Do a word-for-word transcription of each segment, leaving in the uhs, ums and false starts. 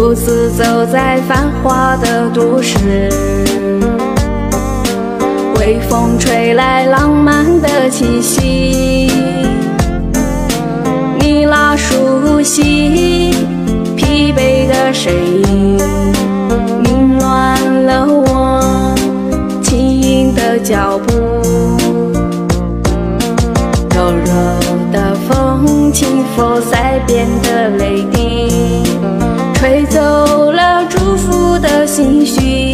独自走在繁华的都市，微风吹来浪漫的气息，你那熟悉疲惫的身影，凌乱了我轻盈的脚步。柔柔的风轻拂腮边的泪滴，吹走了祝福的心绪。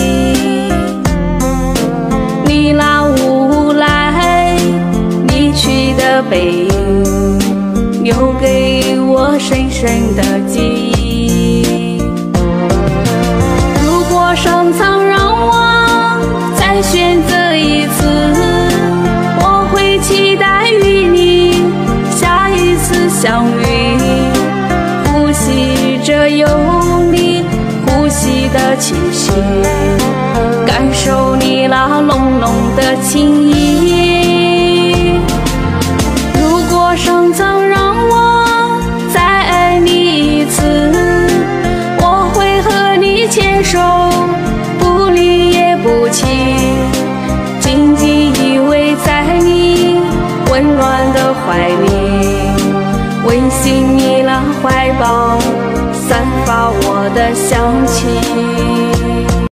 你那无来离去的背影，留给我深深的记忆。如果上苍让我再选择一次，我会期待与你下一次相遇，呼吸着有你呼吸的气息，感受你那浓浓的情意。如果上苍让我再爱你一次，我会和你牵手，不离也不弃，紧紧依偎在你温暖的怀里，温馨你那怀抱散发我的香气。